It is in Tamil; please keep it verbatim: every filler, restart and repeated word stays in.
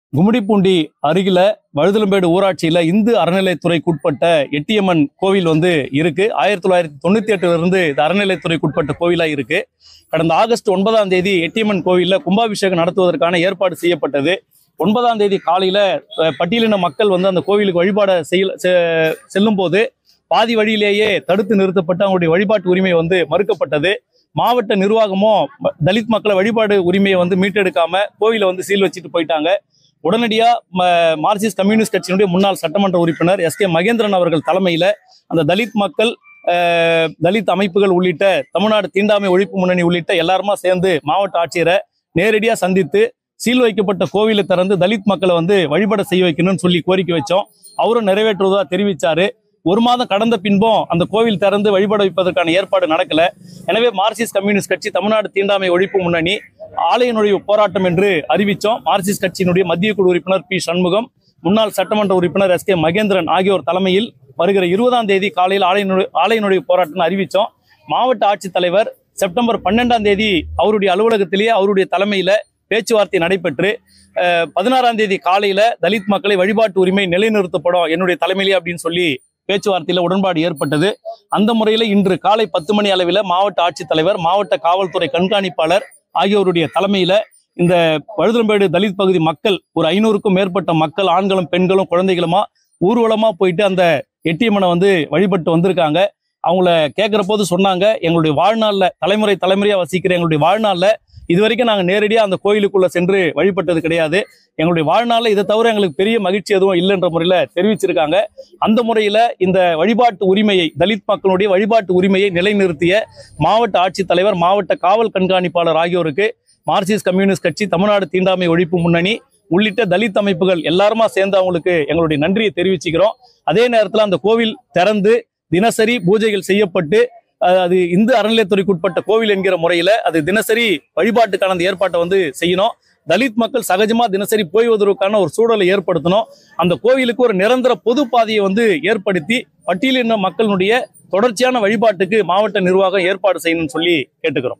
கும்மிடிப்பூண்டி அருகில வழுதலம்பேடு ஊராட்சியில இந்து அறநிலைத்துறைக்குட்பட்ட எட்டியம்மன் கோவில் வந்து இருக்கு. ஆயிரத்தி தொள்ளாயிரத்தி தொண்ணூத்தி எட்டுல இருந்து இது அறநிலைத்துறைக்குட்பட்ட கோவிலா இருக்கு. கடந்த ஆகஸ்ட் ஒன்பதாம் தேதி எட்டியம்மன் கோவில்ல கும்பாபிஷேகம் நடத்துவதற்கான ஏற்பாடு செய்யப்பட்டது. ஒன்பதாம் தேதி காலையில பட்டியலின மக்கள் வந்து அந்த கோவிலுக்கு வழிபாட செய்ய செல்லும் போது பாதி வழியிலேயே தடுத்து நிறுத்தப்பட்டு அவங்களுடைய வழிபாட்டு உரிமை வந்து மறுக்கப்பட்டது. மாவட்ட நிர்வாகமும் தலித் மக்களை வழிபாடு உரிமையை வந்து மீட்டெடுக்காம கோவிலை வந்து சீல் வச்சுட்டு போயிட்டாங்க. உடனடியா மார்க்சிஸ்ட் கம்யூனிஸ்ட் கட்சியினுடைய முன்னாள் சட்டமன்ற உறுப்பினர் எஸ் கே மகேந்திரன் அவர்கள் தலைமையில அந்த தலித் மக்கள் தலித் அமைப்புகள் உள்ளிட்ட தமிழ்நாடு தீண்டாமை ஒழிப்பு முன்னணி உள்ளிட்ட எல்லாருமா சேர்ந்து மாவட்ட ஆட்சியரை நேரடியா சந்தித்து சீல் வைக்கப்பட்ட கோவிலை திறந்து தலித் மக்களை வந்து வழிபாட செய்ய வைக்கணும்னு சொல்லி கோரிக்கை வச்சோம். அவரும் நிறைவேற்றுவதா தெரிவிச்சாரு. ஒரு மாதம் கடந்த பின்பும் அந்த கோவில் திறந்து வழிபாடு வைப்பதற்கான ஏற்பாடு நடக்கல. எனவே மார்க்சிஸ்ட் கம்யூனிஸ்ட் கட்சி தமிழ்நாடு தீண்டாமை ஒழிப்பு முன்னணி ஆலய நுழைவு போராட்டம் என்று அறிவித்தோம். மார்க்சிஸ்ட் கட்சியினுடைய மத்திய குழு உறுப்பினர் பி சண்முகம், முன்னாள் சட்டமன்ற உறுப்பினர் எஸ் கே மகேந்திரன் ஆகியோர் தலைமையில் வருகிற இருபதாம் தேதி காலையில் ஆலய நுழை ஆலய நுழைவு போராட்டம் அறிவித்தோம். மாவட்ட ஆட்சித்தலைவர் செப்டம்பர் பன்னெண்டாம் தேதி அவருடைய அலுவலகத்திலேயே அவருடைய தலைமையில பேச்சுவார்த்தை நடைபெற்று பதினாறாம் தேதி காலையில தலித் மக்களை வழிபாட்டு உரிமை நிலைநிறுத்தப்படும் என்னுடைய தலைமையிலே அப்படின்னு சொல்லி பேச்சுவார்த்தையில உடன்பாடு ஏற்பட்டது. அந்த முறையில இன்று காலை பத்து மணி அளவில் மாவட்ட ஆட்சித்தலைவர், மாவட்ட காவல்துறை கண்காணிப்பாளர் ஆகியோருடைய தலைமையில இந்த வழுதலம்பேடு தலித் பகுதி மக்கள் ஒரு ஐநூறுக்கும் மேற்பட்ட மக்கள், ஆண்களும் பெண்களும் குழந்தைகளுமா ஊர்வலமா போயிட்டு அந்த எட்டியம்மனை வந்து வழிபட்டு வந்திருக்காங்க. அவங்கள கேட்கிற போது சொன்னாங்க, எங்களுடைய வாழ்நாள்ல தலைமுறை தலைமுறையா வசிக்கிற எங்களுடைய வாழ்நாள்ல இது வரைக்கும் நாங்கள் நேரடியாக அந்த கோயிலுக்குள்ள சென்று வழிபட்டது கிடையாது. எங்களுடைய வாழ்நாளில் இதை தவிர எங்களுக்கு பெரிய மகிழ்ச்சி எதுவும் இல்லைன்ற முறையில் தெரிவிச்சிருக்காங்க. அந்த முறையில் இந்த வழிபாட்டு உரிமையை, தலித் மக்களுடைய வழிபாட்டு உரிமையை நிலைநிறுத்திய மாவட்ட ஆட்சித்தலைவர், மாவட்ட காவல் கண்காணிப்பாளர் ஆகியோருக்கு மார்க்சிஸ்ட் கம்யூனிஸ்ட் கட்சி, தமிழ்நாடு தீண்டாமை ஒழிப்பு முன்னணி உள்ளிட்ட தலித் அமைப்புகள் எல்லாருமா சேர்ந்து அவங்களுக்கு எங்களுடைய நன்றியை தெரிவிச்சுக்கிறோம். அதே நேரத்தில் அந்த கோவில் திறந்து தினசரி பூஜைகள் செய்யப்பட்டு அது இந்து அறநிலையத்துறைக்குட்பட்ட கோவில் என்கிற முறையில அது தினசரி வழிபாட்டுக்கான அந்த ஏற்பாட்டை வந்து செய்யணும். தலித் மக்கள் சகஜமா தினசரி போய் வருவதற்கான ஒரு சூழலை ஏற்படுத்தணும். அந்த கோவிலுக்கு ஒரு நிரந்தர பொது பாதையை வந்து ஏற்படுத்தி பட்டியலின மக்களுடைய தொடர்ச்சியான வழிபாட்டுக்கு மாவட்ட நிர்வாகம் ஏற்பாடு செய்யணும்னு சொல்லி கேட்டுக்கிறோம்.